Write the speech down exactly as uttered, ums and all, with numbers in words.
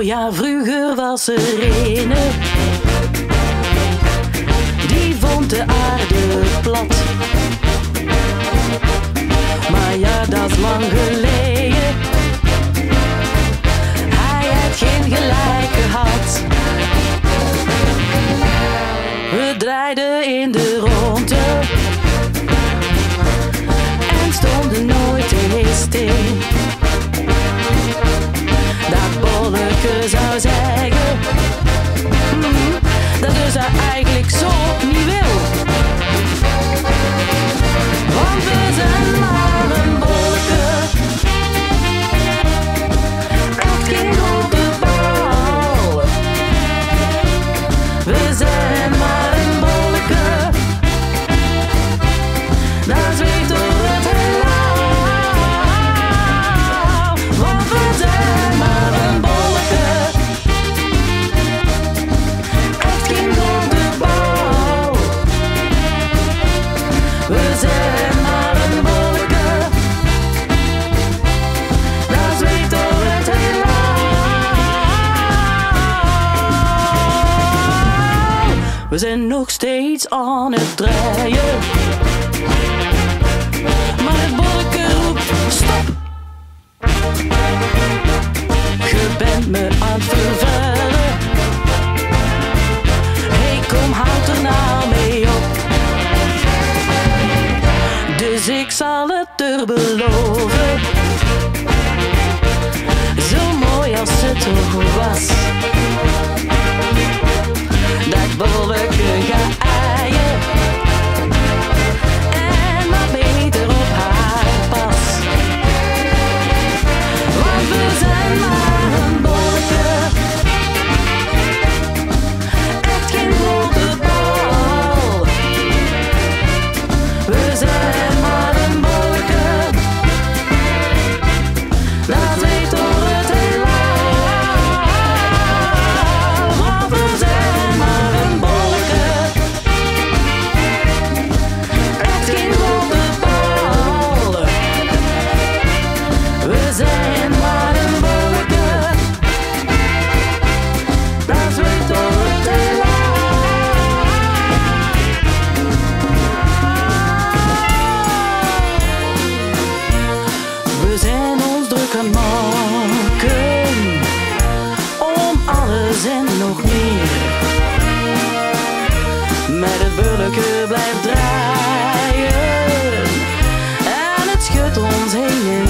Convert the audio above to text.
ja, vroeger was er ene, die vond de aarde plat. Maar ja, dat is lang geleden, hij heeft geen gelijk gehad. We draaiden in de ronde en stonden nooit eens stil. Dat Bolleke zou zeggen mm, dat dus hij eigenlijk zo niet wil. Want we zijn maar een bolleke, echt geen grote bal. We zijn maar een bolleke, dat zweeft door het heelal. Want we zijn maar een bolleke, echt geen grote bal. We zijn maar een bolleke, dat zweeft door het heelal. We zijn nog steeds aan het draaien, maar het bolleke roept stop. Je bent me aan het vervelen, hey kom houd er nou mee op. Dus ik zal het er beloven, zo mooi als het toch was, dat bolleke gaat aaien en maar beter op haar pas. Want we zijn maar een bolleke, echt geen grote bal. We zijn maar een bolleke, dat zweeft door het heelal. Want we zijn maar een bolleke, echt geen grote bal. We zijn maar een bolleke, dat zweeft door het heelal. We zijn ons druk aan het maken om alles en nog meer. Met het bolleke blijft draaien en het schudt ons heen en